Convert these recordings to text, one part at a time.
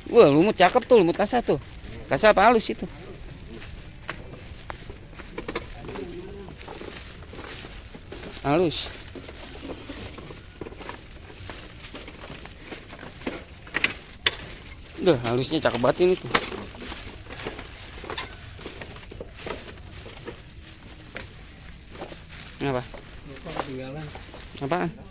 Wah, lumut cakep tuh, lumut kasar tuh. Kasar apa halus itu? Halus. Udah, halusnya cakep banget ini tuh. Apa? Apaan?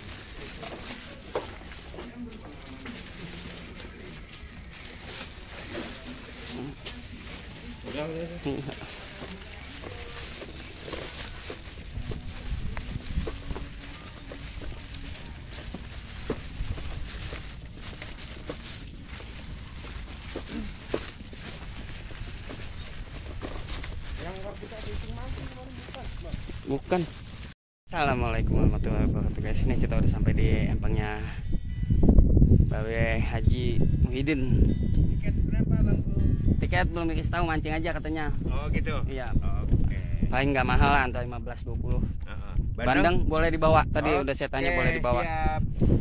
Bukan. Assalamualaikum warahmatullahi wabarakatuh guys. Ini kita udah sampai di empangnya Bawe Haji Muhyiddin. Tiket berapa bang Bu? Tiket belum dikasih tahu, mancing aja katanya. Oh gitu. Iya. Oke. Paling nggak mahal lah, antara 15-20. Bandeng? Bandeng boleh dibawa. Tadi Oke, udah saya tanya boleh dibawa. Siap.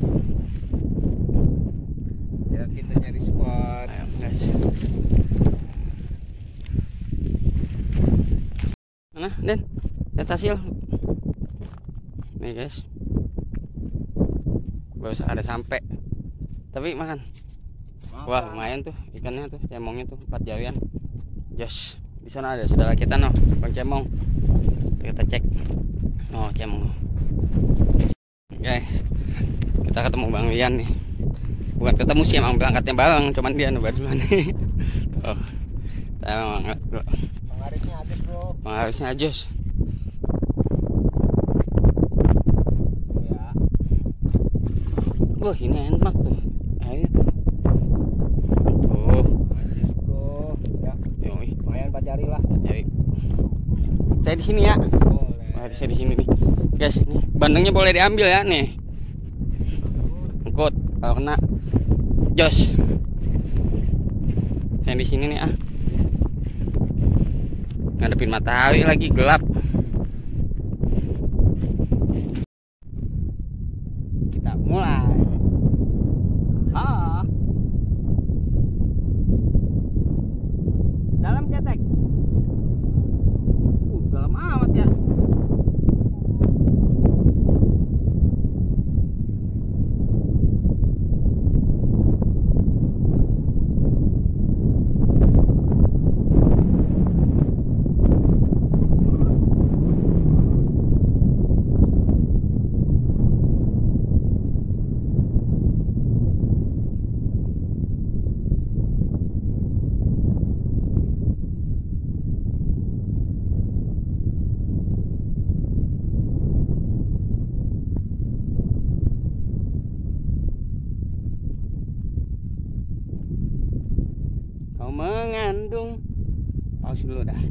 Ya kita nyari spot. Ayo guys. Mana Den? Lihat hasil. Nih guys. Baru ada sampai. Tapi makan. Wah lumayan tuh ikannya tuh, cemongnya tuh 4 jarian. Jos. Di sana ada saudara kita noh, Bang Cemong. Kita cek. Oh cemong. Guys, kita ketemu Bang Wian nih. Bukan ketemu sih, emang berangkatnya bareng, cuman dia nembak duluan nih. Oh, saya emang nggak bro. Pengharisnya aja bro. Harusnya ajos. Ya. Wah ini enak tuh. Ayo tuh. Tuh. Mancis bro. Ya. Yoi. Lumayan pacari lah. Jadi saya di sini ya. Boleh. Wah, saya di sini nih. Guys, ini bandengnya boleh diambil ya nih. Ngikut kalau kena jos. Saya di sini nih ah. Ngadepin matahari lagi gelap. Kita mulai. Ah. Dalam cetek. Dalam amat ya. Kau mengandung. Pause dulu dah.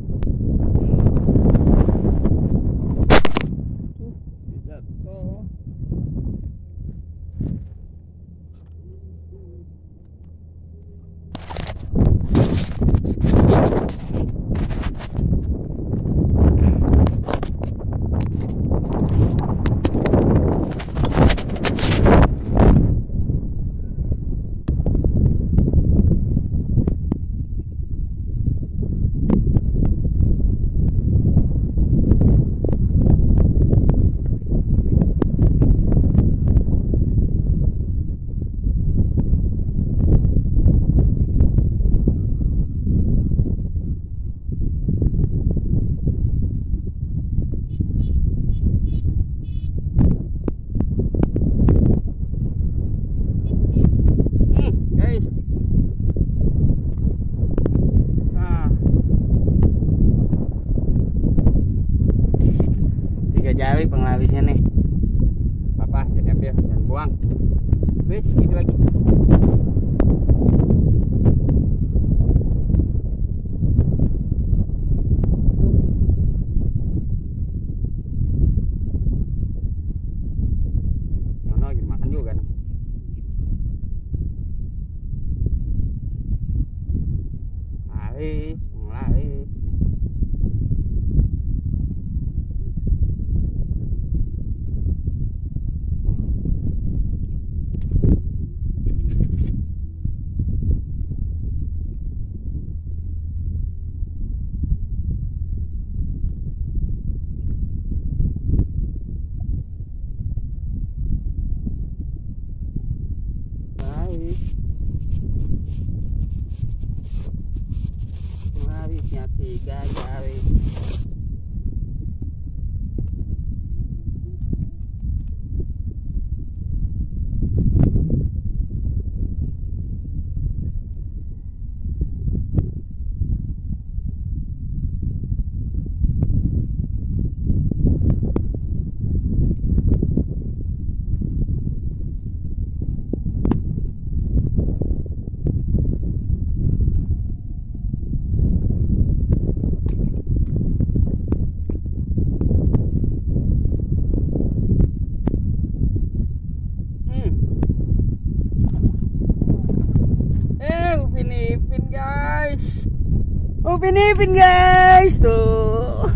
Guys. Nah. 3 jari penglarisnya nih. Apa? Jadi ambil dan buang. Wis, gitu lagi. Nyono lagi makan juga nih. Laris, laris. guys. Habisnya 3 jari. Upin Ipin guys tuh.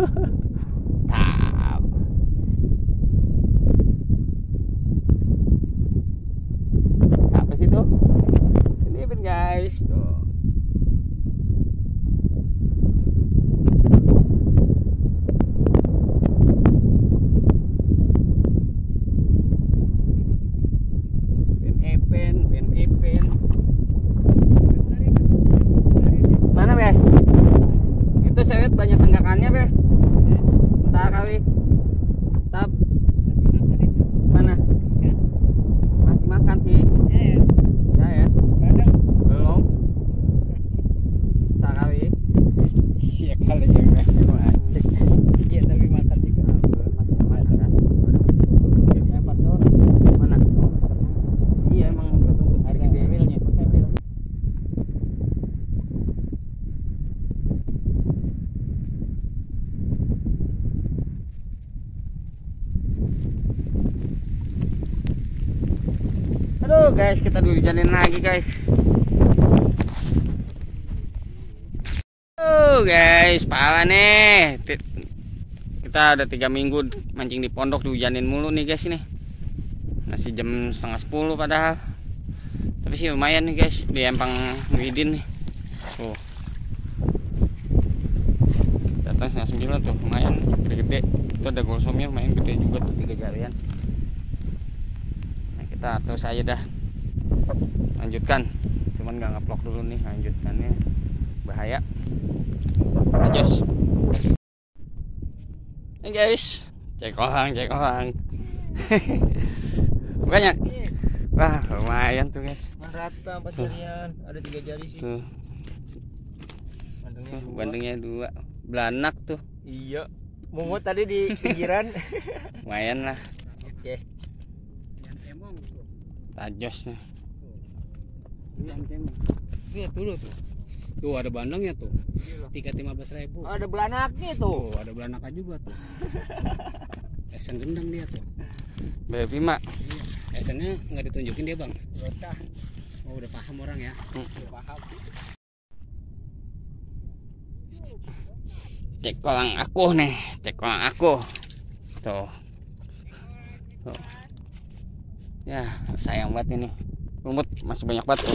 Tap. Apa sih tuh? Upin Ipin guys tuh. Upin Ipin. Mana be? Itu sewet banyak tenggakannya be. Entah kali. Tap. Mana? Masih makan sih. Ya ya. Belum. Entah kali. Siap kali yang mancing. Iya tapi makan juga. Masih makan kan? Mana? Iya emang tunggu hari gede. Aduh guys, kita dihujanin lagi guys. Guys, pala nih. Kita ada 3 minggu mancing di pondok dihujanin mulu nih guys ini. Masih jam setengah 10 padahal. Tapi sih lumayan nih guys di Empang Muhyiddin nih. Tuh. Datang setengah 9 tuh, lumayan gede-gede. Itu ada golsomnya lumayan gede juga tuh 3 jarian. Kita terus aja dah lanjutkan, cuman nggak ngeplok dulu nih, lanjutkannya bahaya. Ajos nih guys, cek orang banyak. Wah lumayan tuh guys, rata 4 jarian, ada 3 jari sih tuh. Bandengnya 2 belanak tuh. Iya, mungut tadi di pinggiran. Lumayan lah. Oke. Tajos nih. Lihat dulu tuh. Tuh ada bandengnya tuh. Tiket 15.000. Oh, ada belanaknya tuh. Tuh ada belanaka juga tuh. Esen gendang dia tuh. Baby mak. Iya. Esennya nggak ditunjukin dia bang. Gak usah. Oh udah paham orang ya. Udah paham. Cek kolang aku nih, cek kolang aku. Tuh. Tuh. Ya sayang banget ini, lumut masih banyak banget tuh.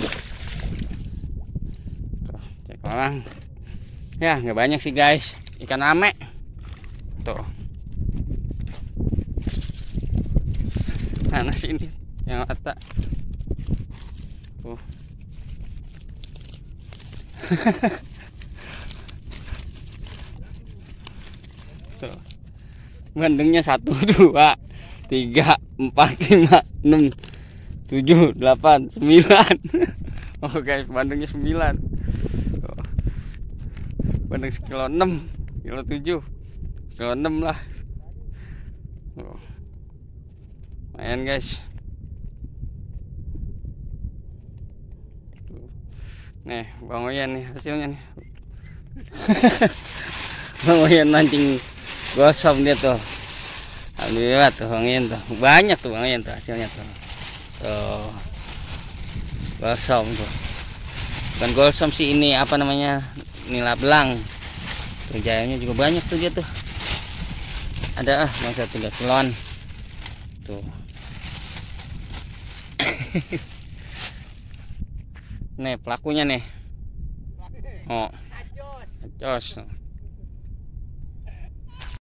Tuh, cek kolang. Ya nggak banyak sih guys, ikan ame. Tuh. Mana sih ini yang rata? Tuh. Tuh. Bandengnya 1, 2, 3, 4, 5, 6, 7, 8, 9. Oh guys, bandengnya 9. Oh. Bandeng sekilo 6, kilo 7, kilo 6 lah. Oh. Lumayan guys. Nih, Bang Oyan nih hasilnya nih. Bang Oyan mancing gosong dia tuh. Alhamdulillah tuh Bang Oyan tuh. Banyak tuh Bang Oyan tuh hasilnya tuh. Tuh. Gosong tuh. Bukan gosong sih ini apa namanya? Nila belang. Tuh jayanya juga banyak tuh dia tuh. Ada masa 3 kiloan. Tuh. Nih pelakunya nih. Oh. Jos.